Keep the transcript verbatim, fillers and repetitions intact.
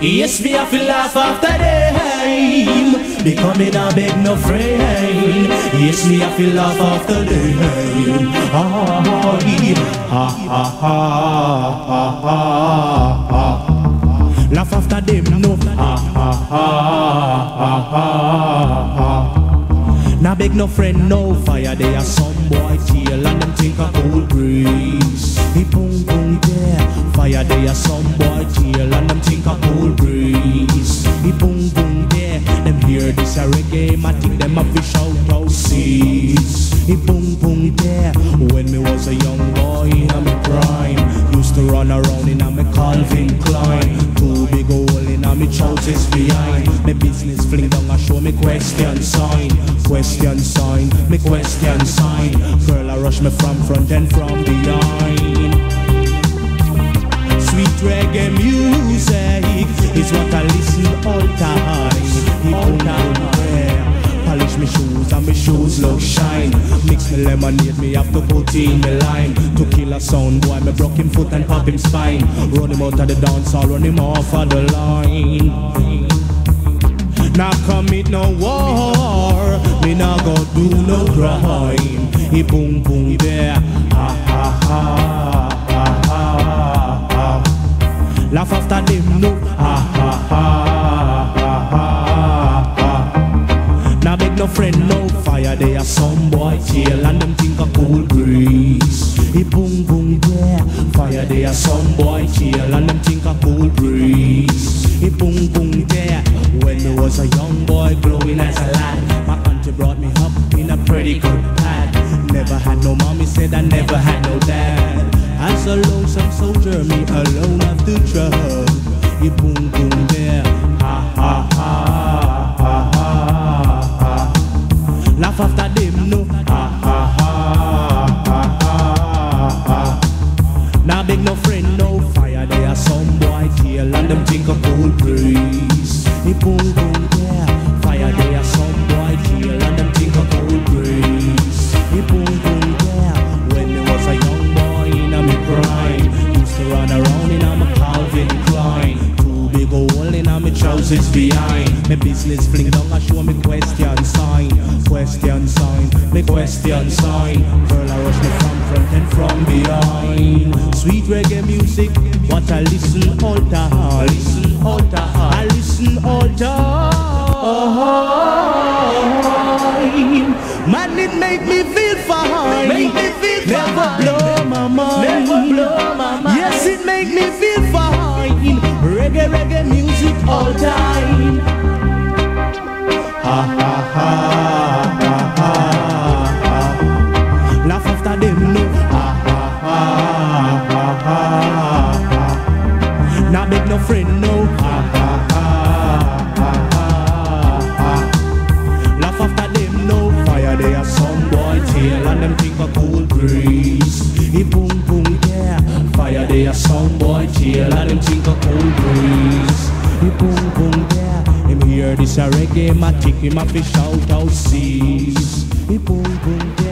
Yes, me have to laugh after them, because me not beg no friend. Yes, me have to laugh after them. Ah, ah, ah, ah, ah, ah. Laugh after them, no. Ah, ah, ah, ah, ah, ah. Now beg no friend, no fire. They are some boy chill and them think a cold breeze. He boom boom yeah. Fire they are some boy chill and them think a cold breeze. He boom boom yeah. Them hear this a reggae, I think them a fish out out seas. He boom boom yeah. When me was a young boy in a me prime, used to run around in a me Calvin Klein. Two big hole in a me trousers behind. Me business fling down a show me question sign. Question sign, me question sign. Girl I rush me from front and from behind. Sweet reggae music is what I listen all time. All time, yeah. Polish me shoes and me shoes look shine. Mix me lemonade, me have to put in the lime. To kill a sound boy, me broke him foot and pop him spine. Run him out of the dance, I'll run him off of the line. Now commit no war, me nah go do no crime. He boom boom there, ha ha ha ha ha ha. Laugh after them no, ha ha ha ha ha ha. Now beg no friend no fire, they are some boy chill and them think a cool breeze. He boom boom there, fire they are some boy chill and them think a cool breeze. He boom boom there. When I was a young boy glowing as a lad, my auntie brought me up in a pretty good pad. Never had no mommy, said I never had no dad. As a lonesome soldier, me alone have to trust. He boom boom there, ha ha ha ha ha ha. Laugh after them no, ha ha ha ha ha ha. Now beg no friend no fire, they are some boy chill and them think a cool breeze. He boom boom yeah, fire they are some boy chill and them think a cold breeze. He boom boom yeah, when me was a young boy in a me prime, used to run around in a me Calvin Klein. Two big hole in a me trousers behind. Me business fling down a show me question sign. Question sign, me question sign. Girl I rush me from front and from behind. Sweet reggae music, what I listen all time. Listen all time. I listen all time. Man, it make me feel fine. Make me feel fine. Never blow my mind. Never blow my mind. Yes, it make me feel fine. Reggae, reggae music all time. Ha ha ha ha ha ha. Laugh after them no. Ha ha ha ha ha ha. Now beg no friend no. Ha ha ha ha ha ha. Laugh after them no. Fire they are some boy tail and them think a cool breeze. He boom boom yeah. Fire they are some boy tail and them think a cool breeze. He boom boom yeah. Him hear this a reggae, my chick him a fish out out seas. He boom boom yeah.